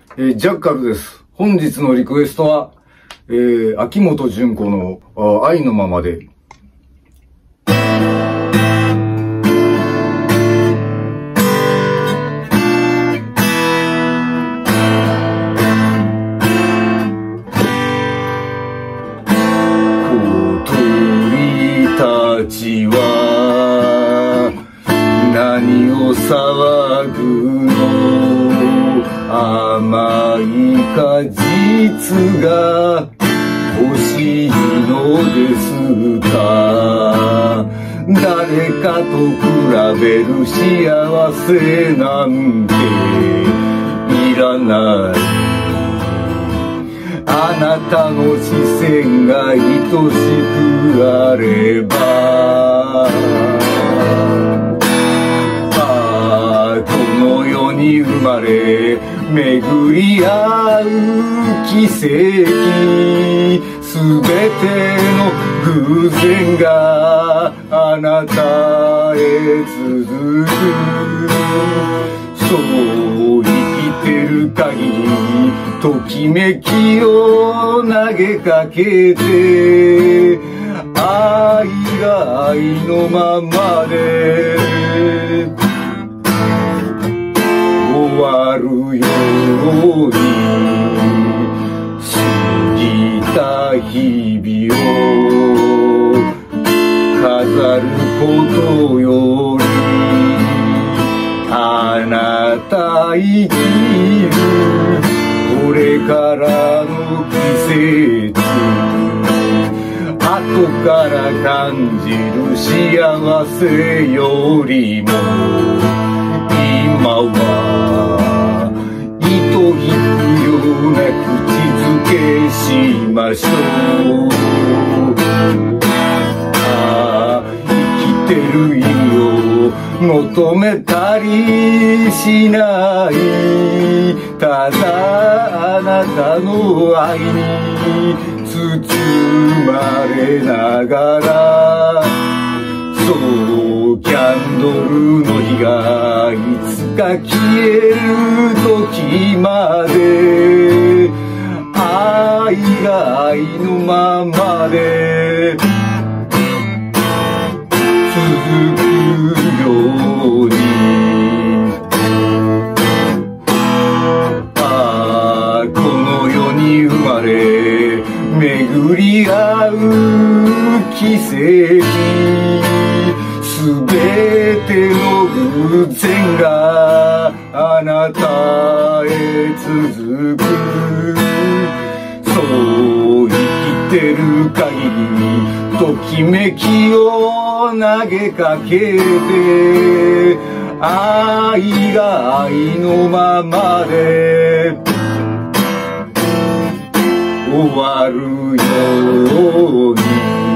ジャッカルです。本日のリクエストは、秋元順子の愛のままで。小鳥たちは何を騒ぐの、甘い果実が欲しいのですか。誰かと比べる幸せなんていらない。あなたの視線が愛しくあれば、この世に生まれ巡り合う奇跡、すべての偶然があなたへ続く。そう生きてる限りときめきを投げかけて、愛が愛のままで終わるように、過ぎた日々を飾ることより、あなた生きるこれからの季節、後から感じる幸せよりも、今は糸引くような口づけしましょう。生きてる意味を求めたりしない、ただあなたの愛に包まれながら、そうキャンドルの火がいつか消える時まで、愛が愛のままで続くように。この世に生まれ巡り合う奇跡、すべての偶然があなたへ続く。そう生きてる限りときめきを投げかけて、愛が愛のままで終わるように。